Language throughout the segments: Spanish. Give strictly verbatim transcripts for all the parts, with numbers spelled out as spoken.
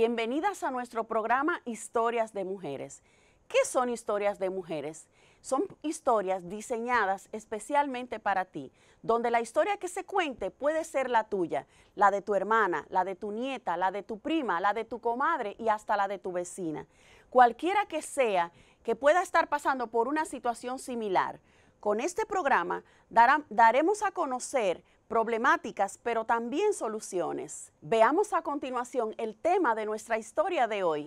Bienvenidas a nuestro programa Historias de Mujeres. ¿Qué son historias de mujeres? Son historias diseñadas especialmente para ti, donde la historia que se cuente puede ser la tuya, la de tu hermana, la de tu nieta, la de tu prima, la de tu comadre y hasta la de tu vecina. Cualquiera que sea que pueda estar pasando por una situación similar. Con este programa dará, daremos a conocer problemáticas, pero también soluciones. Veamos a continuación el tema de nuestra historia de hoy.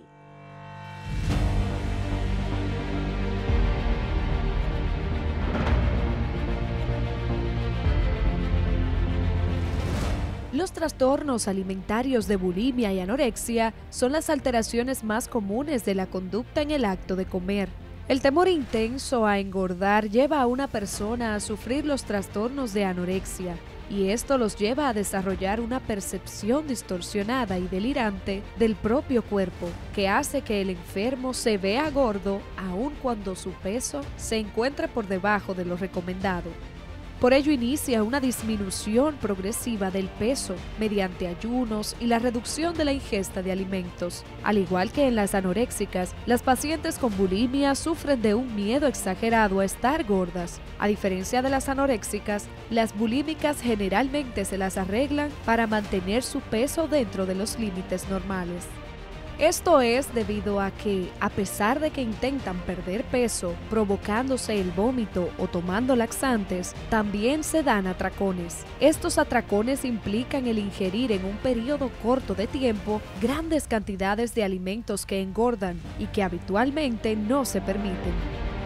Los trastornos alimentarios de bulimia y anorexia son las alteraciones más comunes de la conducta en el acto de comer. El temor intenso a engordar lleva a una persona a sufrir los trastornos de anorexia, y esto los lleva a desarrollar una percepción distorsionada y delirante del propio cuerpo, que hace que el enfermo se vea gordo aun cuando su peso se encuentre por debajo de lo recomendado. Por ello inicia una disminución progresiva del peso mediante ayunos y la reducción de la ingesta de alimentos. Al igual que en las anoréxicas, las pacientes con bulimia sufren de un miedo exagerado a estar gordas. A diferencia de las anoréxicas, las bulímicas generalmente se las arreglan para mantener su peso dentro de los límites normales. Esto es debido a que, a pesar de que intentan perder peso, provocándose el vómito o tomando laxantes, también se dan atracones. Estos atracones implican el ingerir en un periodo corto de tiempo grandes cantidades de alimentos que engordan y que habitualmente no se permiten.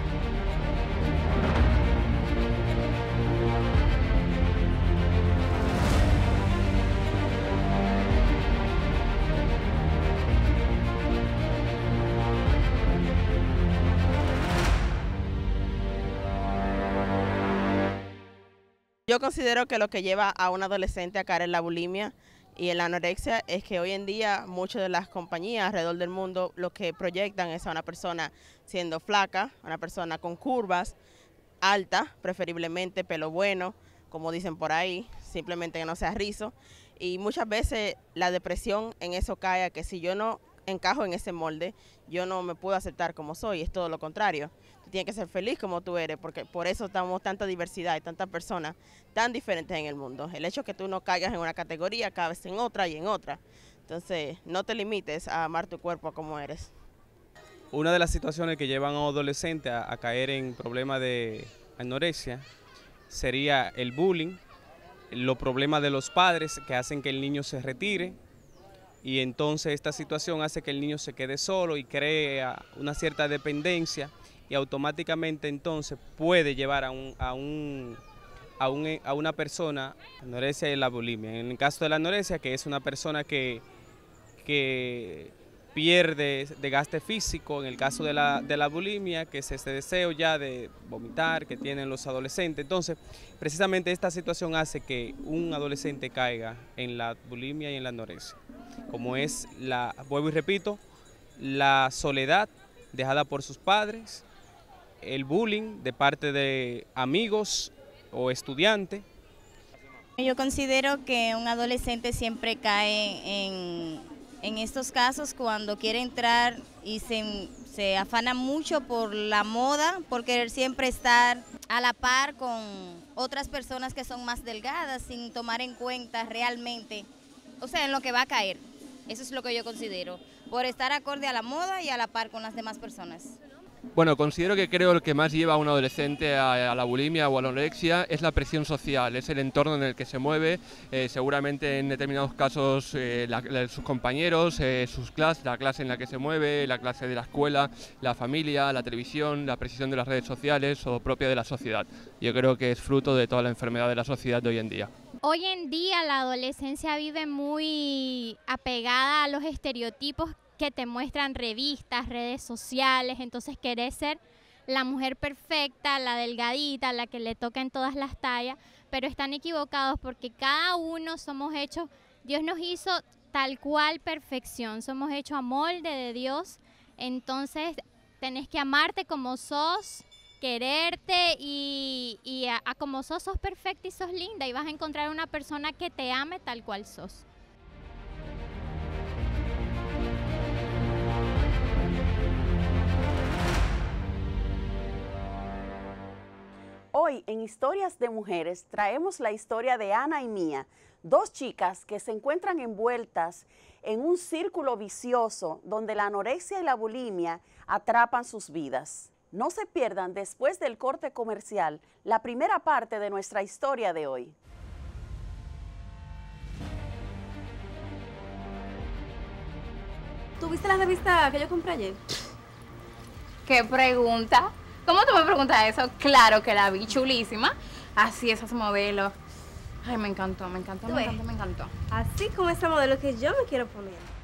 Yo considero que lo que lleva a un adolescente a caer en la bulimia y en la anorexia es que hoy en día muchas de las compañías alrededor del mundo lo que proyectan es a una persona siendo flaca, una persona con curvas, alta, preferiblemente pelo bueno, como dicen por ahí, simplemente que no sea rizo. Y muchas veces la depresión en eso cae a que si yo no encajo en ese molde, yo no me puedo aceptar como soy, es todo lo contrario. Tú tienes que ser feliz como tú eres, porque por eso estamos tanta diversidad y tantas personas tan diferentes en el mundo. El hecho de que tú no caigas en una categoría, cabes en otra y en otra. Entonces, no te limites a amar tu cuerpo como eres. Una de las situaciones que llevan a un adolescente a, a caer en problemas de anorexia sería el bullying, los problemas de los padres que hacen que el niño se retire, y entonces esta situación hace que el niño se quede solo y crea una cierta dependencia, y automáticamente entonces puede llevar a, un, a, un, a, un, a una persona anorexia y la bulimia. En el caso de la anorexia, que es una persona que, que pierde desgaste físico. En el caso de la, de la bulimia, que es ese deseo ya de vomitar que tienen los adolescentes. Entonces, precisamente esta situación hace que un adolescente caiga en la bulimia y en la anorexia, como es, la, vuelvo y repito, la soledad dejada por sus padres, el bullying de parte de amigos o estudiantes. Yo considero que un adolescente siempre cae en, en estos casos cuando quiere entrar y se, se afana mucho por la moda, por querer siempre estar a la par con otras personas que son más delgadas, sin tomar en cuenta realmente, o sea, en lo que va a caer. Eso es lo que yo considero, por estar acorde a la moda y a la par con las demás personas. Bueno, considero que creo lo que más lleva a un adolescente a, a la bulimia o a la anorexia es la presión social, es el entorno en el que se mueve, eh, seguramente en determinados casos eh, la, la, sus compañeros, eh, sus clases, la clase en la que se mueve, la clase de la escuela, la familia, la televisión, la presión de las redes sociales o propia de la sociedad. Yo creo que es fruto de toda la enfermedad de la sociedad de hoy en día. Hoy en día la adolescencia vive muy apegada a los estereotipos que te muestran revistas, redes sociales, entonces querés ser la mujer perfecta, la delgadita, la que le toca en todas las tallas, pero están equivocados porque cada uno somos hechos, Dios nos hizo tal cual perfección, somos hechos a molde de Dios, entonces tenés que amarte como sos, quererte y, y a, a como sos, sos perfecta y sos linda y vas a encontrar una persona que te ame tal cual sos. Hoy en Historias de Mujeres traemos la historia de Ana y Mía, dos chicas que se encuentran envueltas en un círculo vicioso donde la anorexia y la bulimia atrapan sus vidas. No se pierdan después del corte comercial la primera parte de nuestra historia de hoy. ¿Tuviste la revista que yo compré ayer? ¿Qué pregunta? ¿Cómo tú me preguntas eso? Claro que la vi, chulísima. Así, esos modelos. Ay, me encantó, me encantó, me encantó, me encantó. Así como ese modelo que yo me quiero poner.